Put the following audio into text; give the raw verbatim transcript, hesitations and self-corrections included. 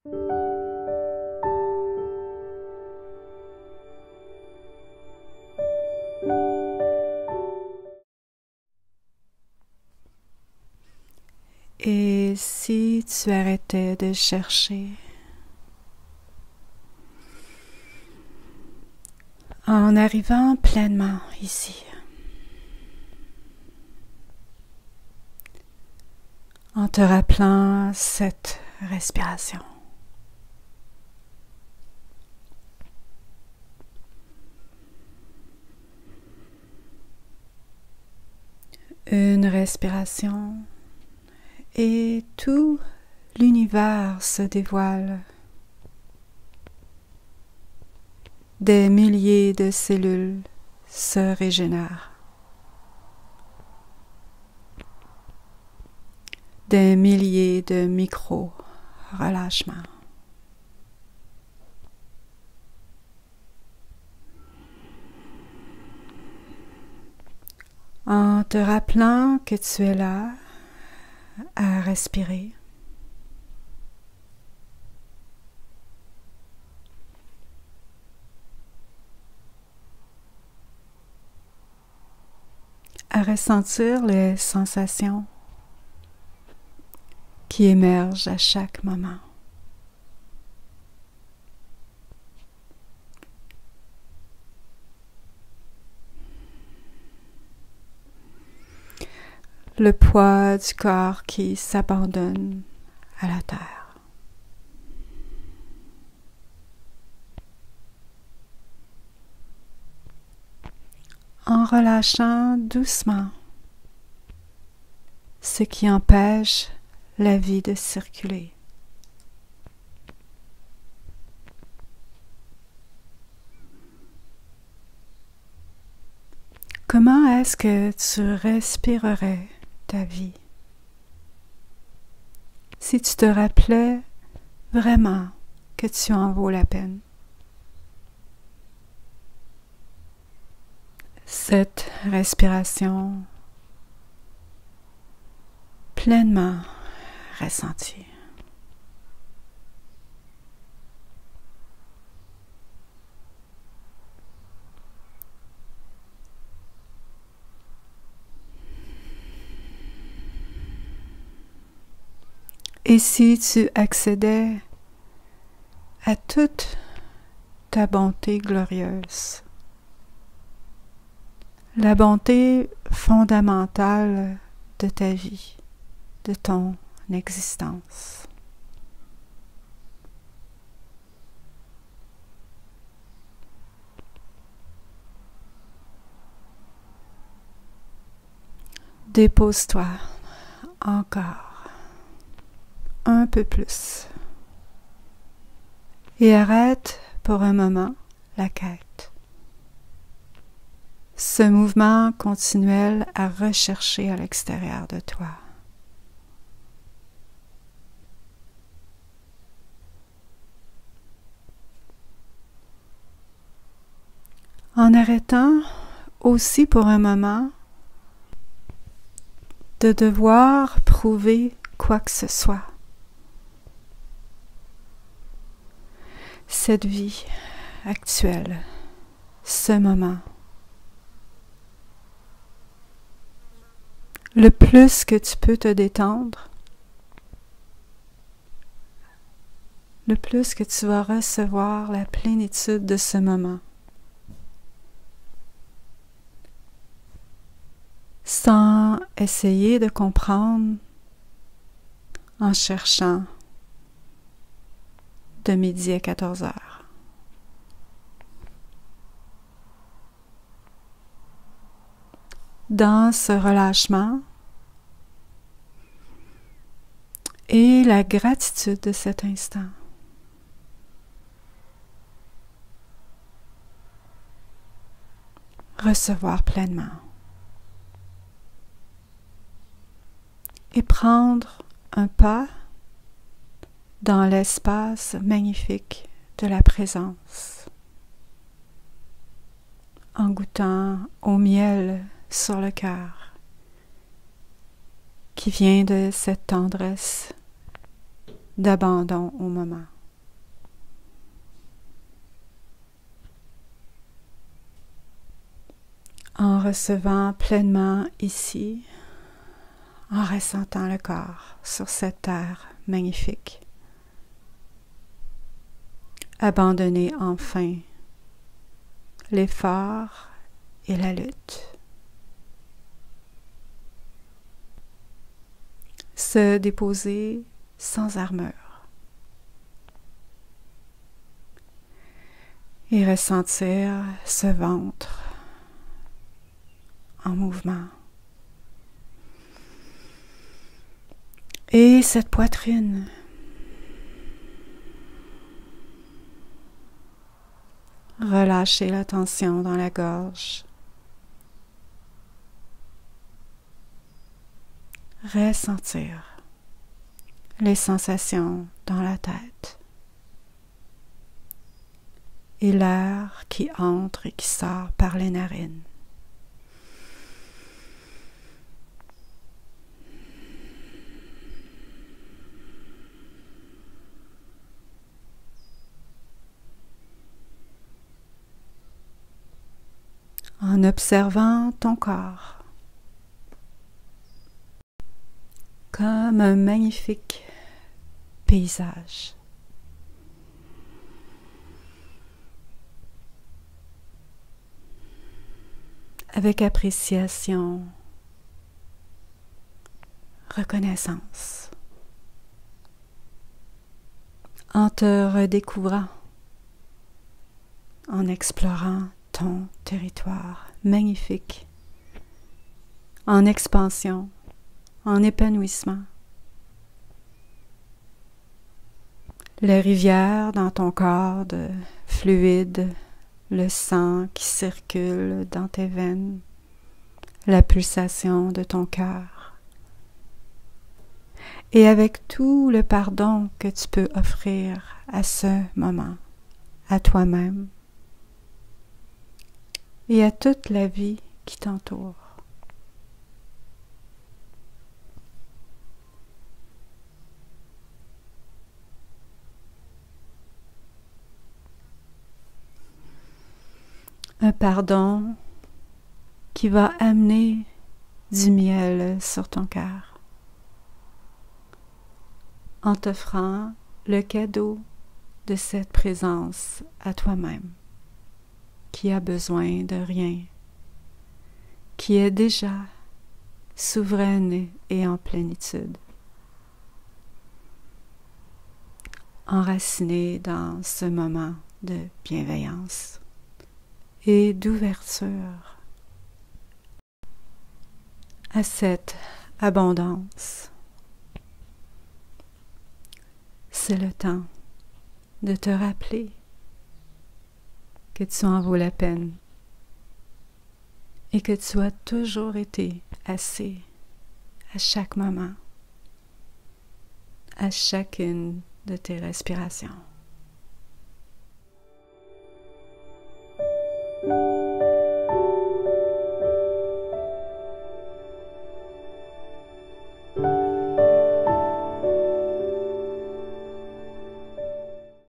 Et si tu arrêtais de chercher, en arrivant pleinement ici, en te rappelant cette respiration. Une respiration et tout l'univers se dévoile. Des milliers de cellules se régénèrent. Des milliers de micro-relâchements. En te rappelant que tu es là à respirer. À ressentir les sensations qui émergent à chaque moment. Le poids du corps qui s'abandonne à la terre. En relâchant doucement ce qui empêche la vie de circuler. Comment est-ce que tu respirerais ta vie si tu te rappelais vraiment que tu en vaux la peine? Cette respiration pleinement ressentie. Et si tu accédais à toute ta bonté glorieuse, la bonté fondamentale de ta vie, de ton existence. Dépose-toi encore. Un peu plus. Et arrête pour un moment la quête. Ce mouvement continuel à rechercher à l'extérieur de toi. En arrêtant aussi pour un moment de devoir prouver quoi que ce soit. Cette vie actuelle, ce moment. Le plus que tu peux te détendre, le plus que tu vas recevoir la plénitude de ce moment. Sans essayer de comprendre, en cherchant de midi à quatorze heures. Dans ce relâchement et la gratitude de cet instant. Recevoir pleinement. Et prendre un pas dans l'espace magnifique de la présence, en goûtant au miel sur le cœur qui vient de cette tendresse d'abandon au moment. en recevant pleinement ici, en ressentant le corps sur cette terre magnifique. Abandonnez enfin l'effort et la lutte. Se déposer sans armure et ressentir ce ventre en mouvement et cette poitrine relâchez la tension dans la gorge. Ressentir les sensations dans la tête et l'air qui entre et qui sort par les narines. En observant ton corps comme un magnifique paysage. Avec appréciation, reconnaissance, en te redécouvrant, en explorant ton territoire magnifique, en expansion, en épanouissement. Les rivières dans ton corps de fluide, le sang qui circule dans tes veines, la pulsation de ton cœur. Et avec tout le pardon que tu peux offrir à ce moment, à toi-même et à toute la vie qui t'entoure. Un pardon qui va amener du miel sur ton cœur, en t'offrant le cadeau de cette présence à toi-même, qui a besoin de rien, qui est déjà souveraine et en plénitude, enracinée dans ce moment de bienveillance et d'ouverture à cette abondance. C'est le temps de te rappeler que tu en vaux la peine et que tu as toujours été assez à chaque moment, à chacune de tes respirations.